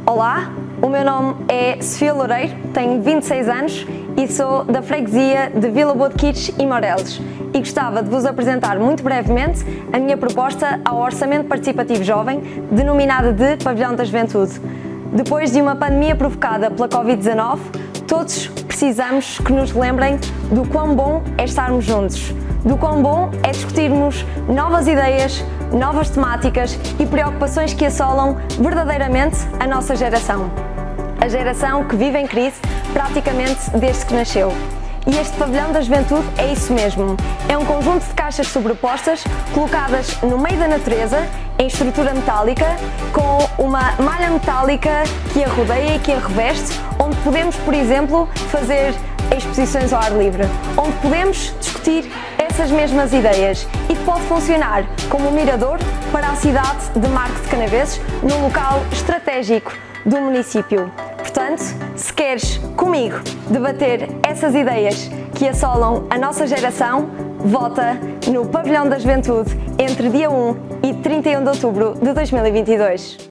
Olá, o meu nome é Sofia Loureiro, tenho 26 anos e sou da freguesia de Vila Boa de Quires e Morelos e gostava de vos apresentar muito brevemente a minha proposta ao Orçamento Participativo Jovem, denominada de Pavilhão da Juventude. Depois de uma pandemia provocada pela Covid-19, todos precisamos que nos lembrem do quão bom é estarmos juntos, do quão bom é discutirmos novas ideias, novas temáticas e preocupações que assolam verdadeiramente a nossa geração. A geração que vive em crise praticamente desde que nasceu. E este Pavilhão da Juventude é isso mesmo. É um conjunto de caixas sobrepostas colocadas no meio da natureza, em estrutura metálica, com uma malha metálica que a rodeia e que a reveste, onde podemos, por exemplo, fazer exposições ao ar livre, onde podemos discutir essas mesmas ideias e que pode funcionar como um mirador para a cidade de Marco de Canaveses, num local estratégico do município. Portanto, se queres comigo debater essas ideias que assolam a nossa geração, vota no Pavilhão da Juventude entre dia 1 e 31 de outubro de 2022.